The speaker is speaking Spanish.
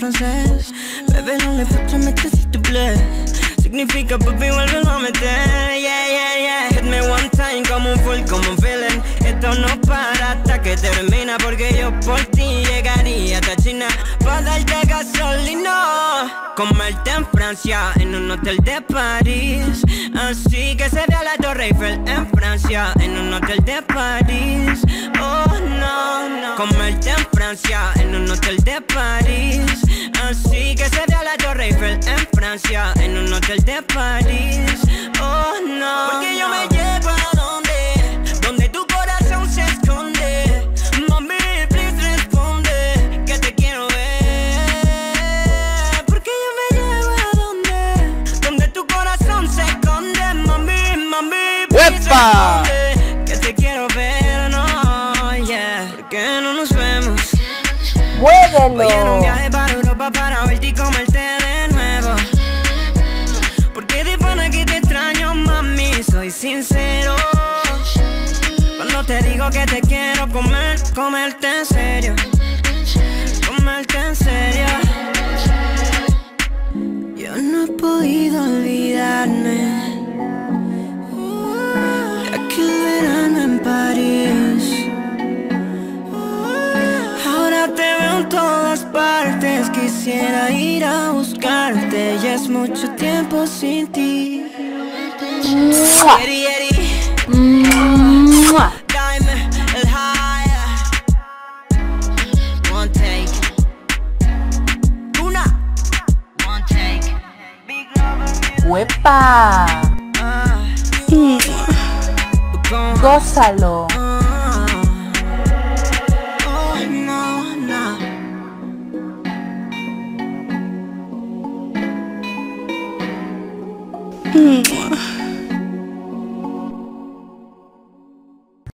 francés. Bébé, non les faut te mettre s'il te plaît. Significa papi, vuélvelo a meter. Yeah, yeah, yeah. Hit me one time como un full, como un villain. Esto no para hasta que termina, porque yo por ti llegaría hasta China pa' darte gasolina. Comerte en Francia, en un hotel de París. Así que se vea la Torre Eiffel en Francia, en un hotel de París. Oh, no, no. Comerte en Francia, en un hotel de París. Así que se vea la Torre Eiffel en Francia, en un hotel de París. Oh, no. Porque yo me llevo a donde tu corazón se esconde. Mami, please responde que te quiero ver. Porque yo me llevo a donde tu corazón se esconde. Mami, mami, please responde que te quiero ver. No, yeah. ¿Por qué no nos vemos? ¡Muévelo! Voy en un viaje para Europa para verte y comerte de nuevo. Porque de pana que te extraño, mami, soy sincero. Cuando te digo que te quiero comerte en serio. Comerte en serio. Yo no he podido olvidarme de aquel verano en París. Ahora te veo en todas partes, quisiera ir a buscarte. Ya es mucho tiempo sin ti. Eddie, Eddie. Diamond, el higher. One take. Una. One take. Big lover. ¡Huepa! ¡Gózalo! Oh, no, no.